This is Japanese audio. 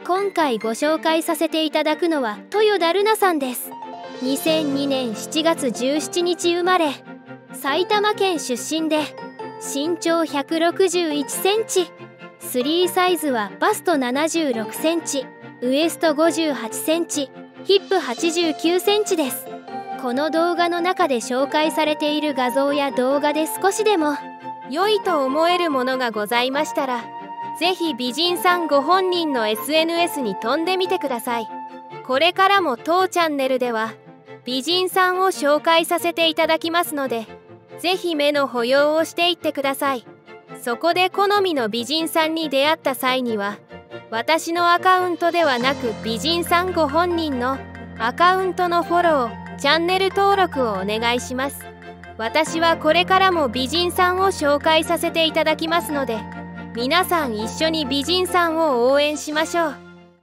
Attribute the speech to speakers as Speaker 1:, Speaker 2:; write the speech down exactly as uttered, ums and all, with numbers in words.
Speaker 1: 今回ご紹介させていただくのは豊田ルナさんです。にせんにねんしちがつじゅうしちにち生まれ、埼玉県出身で身長ひゃくろくじゅういちセンチ、スリーサイズはバストななじゅうろくセンチ、ウエストごじゅうはちセンチ、ヒップはちじゅうきゅうセンチです。この動画の中で紹介されている画像や動画で少しでも良いと思えるものがございましたら、ぜひ美人さんご本人の エスエヌエス に飛んでみてください。これからも当チャンネルでは美人さんを紹介させていただきますので、ぜひ目の保養をしていってください。そこで好みの美人さんに出会った際には、私のアカウントではなく美人さんご本人のアカウントのフォロー、チャンネル登録をお願いします。私はこれからも美人さんを紹介させていただきますので、皆さん一緒に美人さんを応援しましょう。